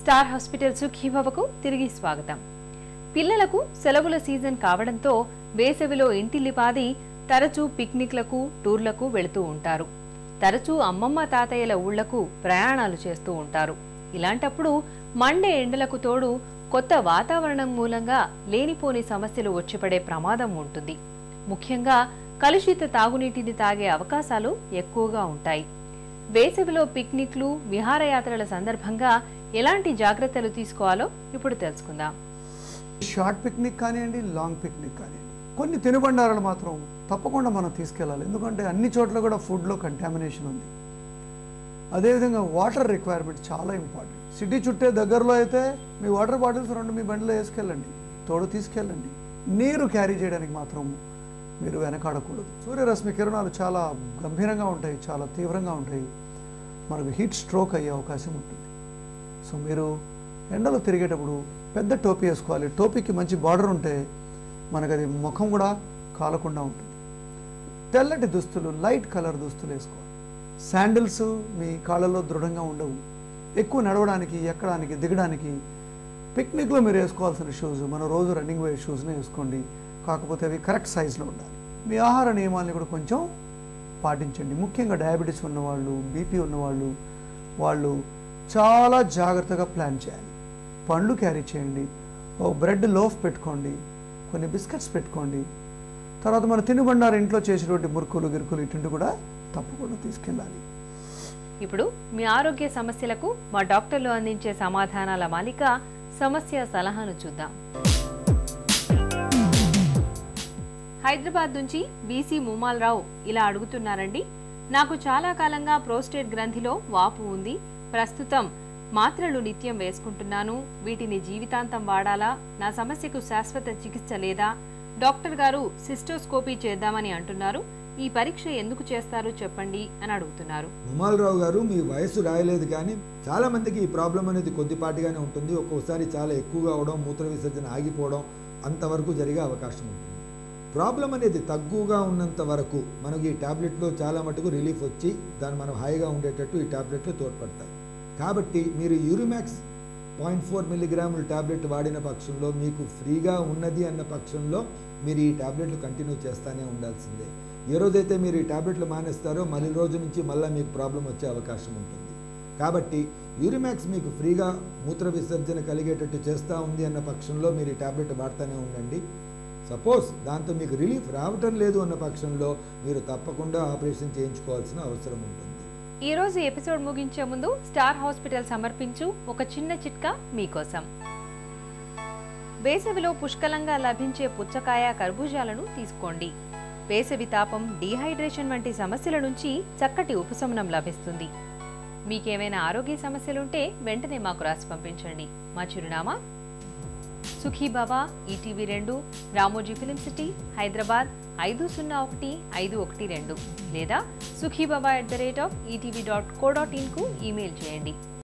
Star hospital సుఖీభవకు తిరిగి స్వాగతం. పిల్లలకు సెలవుల సీజన్ కావడంతో వేసవిలో ఇంటిల్లిపాది తరచూ పిక్నిక్లకు, టూర్లకు వెళుతూ ఉంటారు. తరచూ అమ్మమ్మ తాతయ్యల ఊళ్లకు ప్రయాణాలు చేస్తూ ఉంటారు. ఇలాంటప్పుడు మండే ఎండలకు తోడు కొత్త వాతావరణం మూలంగా లేనిపోని సమస్యలు వచ్చిపడే ప్రమాదం ఉంటుంది. ముఖ్యంగా కలుషిత తాగునీటిని తాగే అవకాశాలు ఎక్కువగా ఉంటాయి. వేసవిలో పిక్నిక్లు, విహారయాత్రల సందర్భంగా ఎలాంటి జాగ్రత్తలు తీసుకోవాలో ఇప్పుడు తెలుసుకుందాం. షార్ట్ పిక్నిక్ కానివ్వండి, లాంగ్ పిక్నిక్ కానివ్వండి, కొన్ని తినుబండారాలు మాత్రం తప్పకుండా మనం తీసుకెళ్ళాలి. ఎందుకంటే అన్ని చోట్ల కూడా ఫుడ్లో కంటామినేషన్ ఉంది. అదేవిధంగా వాటర్ రిక్వైర్మెంట్ చాలా ఇంపార్టెంట్. సిటీ చుట్టే దగ్గరలో అయితే మీ వాటర్ బాటిల్స్ 2 మీ బండిలో వేసుకెళ్ళండి, తోడు తీసుకెళ్ళండి. నీరు క్యారీ చేయడానికి మాత్రం మీరు వెనకాడకూడదు. సూర్యరశ్మి కిరణాలు చాలా గంభీరంగా ఉంటాయి, చాలా తీవ్రంగా ఉంటాయి. మనకు హీట్ స్ట్రోక్ అయ్యే అవకాశం ఉంటుంది. సో మీరు ఎండలో తిరిగేటప్పుడు పెద్ద టోపీ వేసుకోవాలి. టోపీకి మంచి బార్డర్ ఉంటే మనకు అది ముఖం కూడా కాలకుండా ఉంటుంది. తెల్లటి దుస్తులు, లైట్ కలర్ దుస్తులు వేసుకోవాలి. శాండిల్స్ మీ కాళ్ళలో దృఢంగా ఉండవు. ఎక్కువ నడవడానికి, ఎక్కడానికి, దిగడానికి పిక్నిక్లో మీరు వేసుకోవాల్సిన షూస్ మన రోజు రన్నింగ్ వేర్ షూస్నే వేసుకోండి. కాకపోతే అవి కరెక్ట్ సైజులో ఉండాలి. మీ ఆహార నియమాల్ని కూడా కొంచెం పాటించండి. ముఖ్యంగా డయాబెటీస్ ఉన్నవాళ్ళు, బీపీ ఉన్నవాళ్ళు, వాళ్ళు చాలా జాగ్రత్తగా ప్లాన్ చేయాలి. పండ్లు క్యారీ చేయండి, ఓ బ్రెడ్ లోఫ్ పెట్టుకోండి, కొన్ని బిస్కెట్స్ పెట్టుకోండి. తర్వాత మన తినుబండారు ఇంట్లో చేసేటువంటి మురుకులు, గిరుకులు ఇటువంటి కూడా తప్పకుండా తీసుకెళ్ళాలి. ఇప్పుడు మీ ఆరోగ్య సమస్యలకు మా డాక్టర్లు అందించే సమాధానాల మాలిక సమస్య సలహాను చూద్దాం. హైదరాబాద్ నుంచి బీసీ ముమాల్రావు ఇలా అడుగుతున్నారండి. నాకు చాలా కాలంగా ప్రోస్టేట్ గ్రంథిలో వాపు ఉంది. ప్రస్తుతం మాత్రలు నిత్యం వేసుకుంటున్నాను. వీటిని జీవితాంతం వాడాలా? నా సమస్యకు శాశ్వత చికిత్స లేదా? డాక్టర్ గారు సిస్టోస్కోపీ చేద్దామని అంటున్నారు. ఈ పరీక్ష ఎందుకు చేస్తారు చెప్పండి అని అడుగుతున్నారు. ముమాల్రావు గారు, మీ వయసు రాయలేదు, కానీ చాలా మందికి ఈ ప్రాబ్లం అనేది కొద్దిపాటిగానే ఉంటుంది. ఒక్కోసారి చాలా ఎక్కువగా అవడం, మూత్ర విసర్జన ఆగిపోవడం అంతవరకు జరిగే అవకాశం ఉంటుంది. ప్రాబ్లం అనేది తక్కువగా ఉన్నంత వరకు మనకి ఈ ట్యాబ్లెట్లో చాలా మటుకు రిలీఫ్ వచ్చి దాన్ని మనం హాయిగా ఉండేటట్టు ఈ ట్యాబ్లెట్లు తోడ్పడతాయి. కాబట్టి మీరు యూరిమాక్స్ 0.4 మిల్లీగ్రాముల ట్యాబ్లెట్ వాడిన పక్షంలో, మీకు ఫ్రీగా ఉన్నది అన్న పక్షంలో మీరు ఈ ట్యాబ్లెట్లు కంటిన్యూ చేస్తూనే ఉండాల్సిందే. ఏ రోజైతే మీరు ఈ ట్యాబ్లెట్లు మానేస్తారో మళ్ళీ రోజు నుంచి మళ్ళీ మీకు ప్రాబ్లం వచ్చే అవకాశం ఉంటుంది. కాబట్టి యూరిమాక్స్ మీకు ఫ్రీగా మూత్ర విసర్జన కలిగేటట్టు చేస్తూ ఉంది అన్న పక్షంలో మీరు ఈ ట్యాబ్లెట్ వాడుతూనే ఉండండి. సపోజ్ దాంతో మీకు రిలీఫ్ రావటం లేదు అన్న పక్షంలో మీరు తప్పకుండా ఆపరేషన్ చేయించుకోవాల్సిన అవసరం ఉంటుంది. ఈ రోజు ఎపిసోడ్ ముగించే ముందు స్టార్ హాస్పిటల్ సమర్పించు ఒక చిన్న చిట్కా మీకోసం. వేసవిలో పుష్కలంగా లభించే పుచ్చకాయ, కర్బూజాలను తీసుకోండి. వేసవి తాపం, డీహైడ్రేషన్ వంటి సమస్యల నుంచి చక్కటి ఉపశమనం లభిస్తుంది. మీకేమైనా ఆరోగ్య సమస్యలుంటే వెంటనే మాకు రాసి పంపించండి. మా చిరునామా Sukhibhava, ETV 2, Ramoji film city, Hyderabad 501512 లేదా sukhibaba@etv.co.in కు ఈమెయిల్ చేయండి.